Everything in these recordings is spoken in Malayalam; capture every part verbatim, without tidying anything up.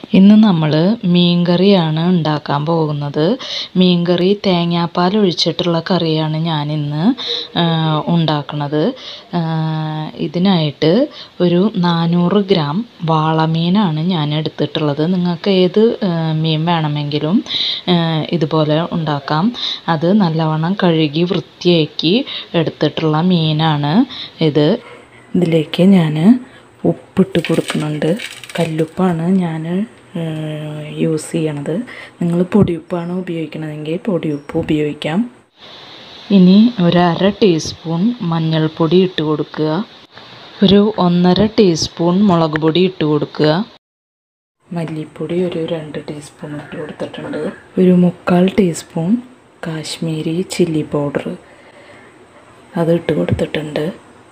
ഇന്ന് നമ്മൾ മീൻകറിയാണ് ഉണ്ടാക്കാൻ പോകുന്നത്. മീൻകറി തേങ്ങാപ്പാൽ ഒഴിച്ചിട്ടുള്ള കറിയാണ് ഞാനിന്ന് ഉണ്ടാക്കുന്നത്. ഇതിനായിട്ട് ഒരു നാനൂറ് ഗ്രാം വാളമീനാണ് ഞാൻ എടുത്തിട്ടുള്ളത്. നിങ്ങൾക്ക് ഏത് മീൻ വേണമെങ്കിലും ഇതുപോലെ ഉണ്ടാക്കാം. അത് നല്ലവണ്ണം കഴുകി വൃത്തിയാക്കി എടുത്തിട്ടുള്ള മീനാണ് ഇത്. ഇതിലേക്ക് ഞാൻ ഉപ്പിട്ട് കൊടുക്കുന്നുണ്ട്. കല്ലുപ്പാണ് ഞാൻ യൂസ് ചെയ്യണത്. നിങ്ങൾ പൊടിയുപ്പാണ് ഉപയോഗിക്കണതെങ്കിൽ പൊടിയുപ്പ് ഉപയോഗിക്കാം. ഇനി ഒരു അര ടീസ്പൂൺ മഞ്ഞൾപ്പൊടി ഇട്ട് കൊടുക്കുക. ഒരു ഒന്നര ടീസ്പൂൺ മുളക് പൊടി ഇട്ട് കൊടുക്കുക. മല്ലിപ്പൊടി ഒരു രണ്ട് ടീസ്പൂൺ ഇട്ട് കൊടുത്തിട്ടുണ്ട്. ഒരു മുക്കാൽ ടീസ്പൂൺ കാശ്മീരി ചില്ലി പൗഡർ അത് ഇട്ട് കൊടുത്തിട്ടുണ്ട്.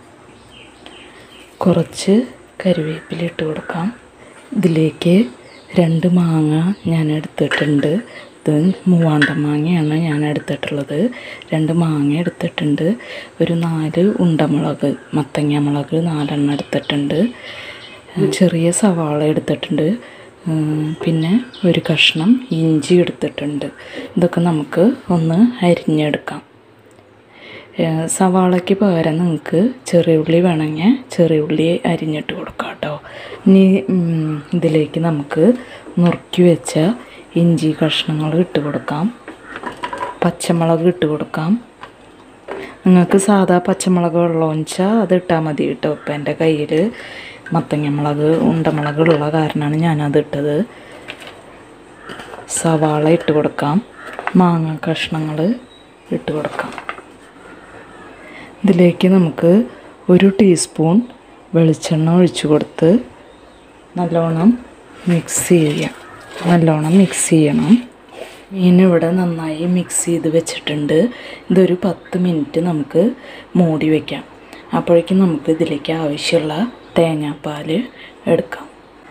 കുറച്ച് കറിവേപ്പില ഇട്ട് കൊടുക്കാം. ഇതിലേക്ക് രണ്ട് മാങ്ങ ഞാൻ എടുത്തിട്ടുണ്ട്. ഇത് മൂവാണ്ടൻ മാങ്ങയാണ് ഞാൻ എടുത്തിട്ടുള്ളത്. രണ്ട് മാങ്ങ എടുത്തിട്ടുണ്ട്. ഒരു നാല് ഉണ്ടമുളക്, മത്തങ്ങ മുളക് നാലെണ്ണം എടുത്തിട്ടുണ്ട്. ചെറിയ സവാള എടുത്തിട്ടുണ്ട്. പിന്നെ ഒരു കഷ്ണം ഇഞ്ചി എടുത്തിട്ടുണ്ട്. ഇതൊക്കെ നമുക്ക് ഒന്ന് അരിഞ്ഞെടുക്കാം. സവാളയ്ക്ക് പകരം നിങ്ങൾക്ക് ചെറിയ ഉള്ളി വേണമെങ്കിൽ ചെറിയ ഉള്ളി അരിഞ്ഞിട്ട് കൊടുക്കാം കേട്ടോ. ഇനി ഇതിലേക്ക് നമുക്ക് നുറുക്കി വെച്ച ഇഞ്ചി കഷ്ണങ്ങൾ ഇട്ട് കൊടുക്കാം. പച്ചമുളക് ഇട്ട് കൊടുക്കാം. നിങ്ങൾക്ക് സാധാ പച്ചമുളക് ഉള്ളതെന്ന് വെച്ചാൽ അത് ഇട്ടാൽ മതി കേട്ടോ. ഇപ്പം എൻ്റെ കയ്യിൽ മത്തങ്ങ മുളക് ഉണ്ടമുളക് ഉള്ള കാരണമാണ് ഞാനത് ഇട്ടത്. സവാള ഇട്ട് കൊടുക്കാം. മാങ്ങ കഷ്ണങ്ങൾ ഇട്ട് കൊടുക്കാം. ഇതിലേക്ക് നമുക്ക് ഒരു ടീസ്പൂൺ വെളിച്ചെണ്ണ ഒഴിച്ചു കൊടുത്ത് നല്ലോണം മിക്സ് ചെയ്യാം. നല്ലോണം മിക്സ് ചെയ്യണം. മീനിവിടെ നന്നായി മിക്സ് ചെയ്ത് വെച്ചിട്ടുണ്ട്. ഇതൊരു പത്ത് മിനിറ്റ് നമുക്ക് മൂടി വയ്ക്കാം. അപ്പോഴേക്കും നമുക്ക് ഇതിലേക്ക് ആവശ്യമുള്ള തേങ്ങാപ്പാൽ എടുക്കാം.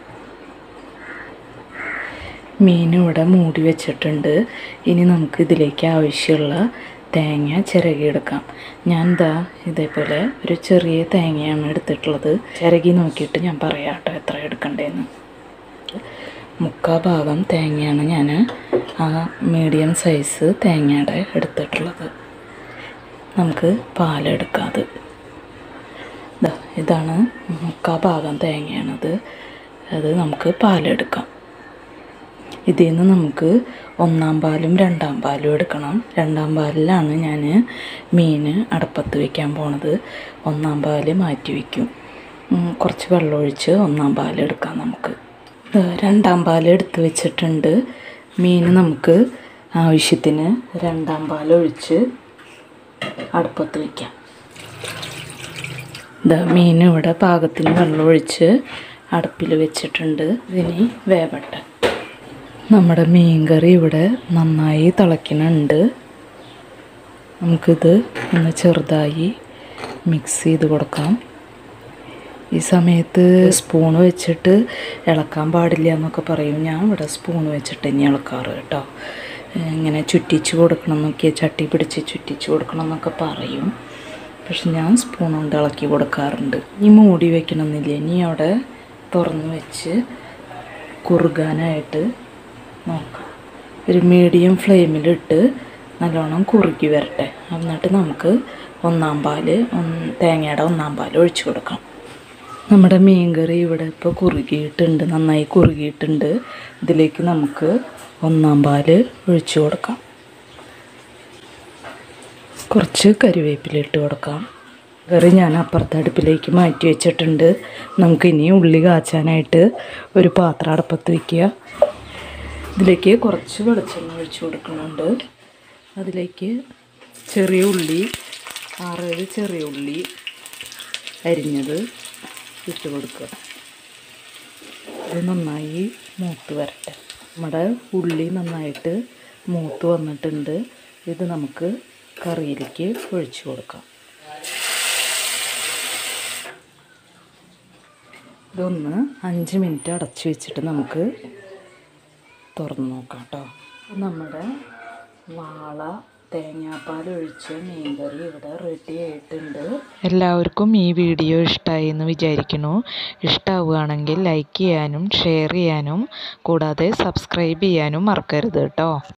മീനിവിടെ മൂടി വെച്ചിട്ടുണ്ട്. ഇനി നമുക്ക് ഇതിലേക്ക് ആവശ്യമുള്ള തേങ്ങ ചിരകിയെടുക്കാം. ഞാൻ ദാ ഇതേപോലെ ഒരു ചെറിയ തേങ്ങയാണ് എടുത്തിട്ടുള്ളത്. ചിരകി നോക്കിയിട്ട് ഞാൻ പറയാം കേട്ടോ എത്ര എടുക്കണ്ടേന്ന്. മുക്കാൽ ഭാഗം തേങ്ങയാണ് ഞാൻ ആ മീഡിയം സൈസ് തേങ്ങയുടെ എടുത്തിട്ടുള്ളത്. നമുക്ക് പാലെടുക്കാതെ ഇതാണ് മുക്കാൽ ഭാഗം തേങ്ങയാണത്. അത് നമുക്ക് പാലെടുക്കാം. ഇതിൽ നിന്ന് നമുക്ക് ഒന്നാം പാലും രണ്ടാം പാലും എടുക്കണം. രണ്ടാം പാലിലാണ് ഞാൻ മീൻ അടപ്പത്ത് വയ്ക്കാൻ പോണത്. ഒന്നാം പാൽ മാറ്റി വയ്ക്കും. കുറച്ച് വെള്ളമൊഴിച്ച് ഒന്നാം പാലെടുക്കാം നമുക്ക്. രണ്ടാം പാൽ എടുത്ത് വെച്ചിട്ടുണ്ട്. മീൻ നമുക്ക് ആവശ്യത്തിന് രണ്ടാം പാലൊഴിച്ച് അടുപ്പത്ത് വയ്ക്കാം. ഇതാ മീൻ ഇവിടെ പാകത്തിന് വെള്ളമൊഴിച്ച് അടുപ്പിൽ വെച്ചിട്ടുണ്ട്. ഇതിനി വേവട്ടെ. നമ്മുടെ മീൻ കറി ഇവിടെ നന്നായി തിളയ്ക്കുന്നുണ്ട്. നമുക്കിത് ഒന്ന് ചെറുതായി മിക്സ് ചെയ്ത് കൊടുക്കാം. ഈ സമയത്ത് സ്പൂൺ വെച്ചിട്ട് ഇളക്കാൻ പാടില്ല എന്നൊക്കെ പറയും. ഞാൻ ഇവിടെ സ്പൂൺ വെച്ചിട്ട് ഇനി ഇളക്കാറ് കേട്ടോ. ഇങ്ങനെ ചുറ്റിച്ച് കൊടുക്കണം എന്നൊക്കെ, ചട്ടി പിടിച്ച് ചുറ്റിച്ച് കൊടുക്കണം എന്നൊക്കെ പറയും. പക്ഷെ ഞാൻ സ്പൂൺ കൊണ്ട് ഇളക്കി കൊടുക്കാറുണ്ട്. ഇനി മൂടി വയ്ക്കണമെന്നില്ല. ഇനി അവിടെ തുറന്ന് വെച്ച് കുറുകാനായിട്ട് നോക്കാം. ഒരു മീഡിയം ഫ്ലെയിമിലിട്ട് നല്ലോണം കുറുകി വരട്ടെ. എന്നിട്ട് നമുക്ക് ഒന്നാം പാൽ തേങ്ങയുടെ ഒന്നാം പാൽ ഒഴിച്ചു കൊടുക്കാം. നമ്മുടെ മീൻ കറി ഇവിടെ ഇപ്പോൾ കുറുകിയിട്ടുണ്ട്, നന്നായി കുറുകിയിട്ടുണ്ട്. ഇതിലേക്ക് നമുക്ക് ഒന്നാം പാൽ ഒഴിച്ചു കൊടുക്കാം. കുറച്ച് കരിവേപ്പില ഇട്ട് കൊടുക്കാം. കറി ഞാൻ അപ്പുറത്തെ അടുപ്പിലേക്ക് മാറ്റി വെച്ചിട്ടുണ്ട്. നമുക്കിനി ഉള്ളി കാച്ചാനായിട്ട് ഒരു പാത്രം അടുപ്പത്ത് വയ്ക്കുക. ഇതിലേക്ക് കുറച്ച് വെളിച്ചെണ്ണ ഒഴിച്ച് കൊടുക്കുന്നുണ്ട്. അതിലേക്ക് ചെറിയ ഉള്ളി, ആറേഴ് ചെറിയ ഉള്ളി അരിഞ്ഞത് ഇട്ട് കൊടുക്കുക. ഇത് നന്നായി മൂത്ത് വരട്ടെ. നമ്മുടെ ഉള്ളി നന്നായിട്ട് മൂത്ത് വന്നിട്ടുണ്ട്. ഇത് നമുക്ക് കറിയിലേക്ക് ഒഴിച്ചു കൊടുക്കാം. ഇതൊന്ന് അഞ്ച് മിനിറ്റ് അടച്ചു വെച്ചിട്ട് നമുക്ക് തുറന്ന് നോക്കാം കേട്ടോ. നമ്മുടെ വാള തേങ്ങാപ്പാൽ ഒഴിച്ച് മീൻകറി ഇവിടെ റെഡി ആയിട്ടുണ്ട്. എല്ലാവർക്കും ഈ വീഡിയോ ഇഷ്ടമായി എന്ന് വിചാരിക്കുന്നു. ഇഷ്ടമാവുകയാണെങ്കിൽ ലൈക്ക് ചെയ്യാനും ഷെയർ ചെയ്യാനും കൂടാതെ സബ്സ്ക്രൈബ് ചെയ്യാനും മറക്കരുത് കേട്ടോ.